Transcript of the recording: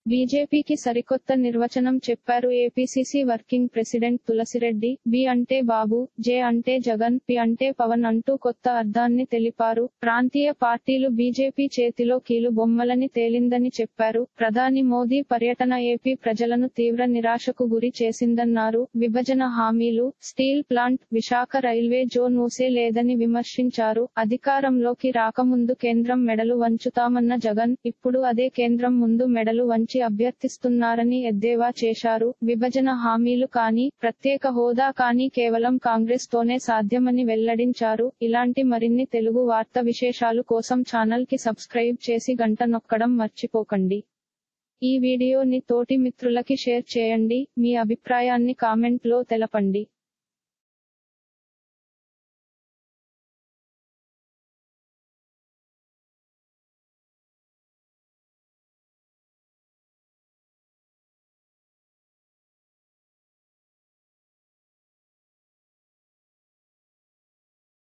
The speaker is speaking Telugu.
బీజేపీకి సరికొత్త నిర్వచనం చెప్పారు APCC working president Tulasi Reddy. B అంటే బాబు, జె అంటే జగన్, పి అంటే పవన్ అంటూ కొత్త అర్థాన్ని తెలిపారు. ప్రాంతీయ పార్టీలు బీజేపీ చేతిలో కీలు బొమ్మలని తేలిందని చెప్పారు. ప్రధాని మోదీ పర్యటన ఏపీ ప్రజలను తీవ్ర నిరాశకు గురి చేసిందన్నారు. విభజన హామీలు, steel plant, Visakha railway zone ఊసే లేదని విమర్శించారు. అధికారంలోకి రాకముందు కేంద్రం మెడలు వంచుతామన్న జగన్, ఇప్పుడు అదే కేంద్రం ముందు మెడలు వంచి అభ్యర్థిస్తున్నారని ఎద్దేవా చేశారు. విభజన హామీలు కానీ, ప్రత్యేక హోదా కానీ కేవలం కాంగ్రెస్ తోనే సాధ్యమని వెల్లడించారు. ఇలాంటి మరిన్ని తెలుగు వార్త విశేషాలు కోసం ఛానల్ కి సబ్స్క్రైబ్ చేసి గంట నొక్కడం మర్చిపోకండి. ఈ వీడియోని తోటి మిత్రులకి షేర్ చేయండి. మీ అభిప్రాయాన్ని కామెంట్ లో తెలపండి.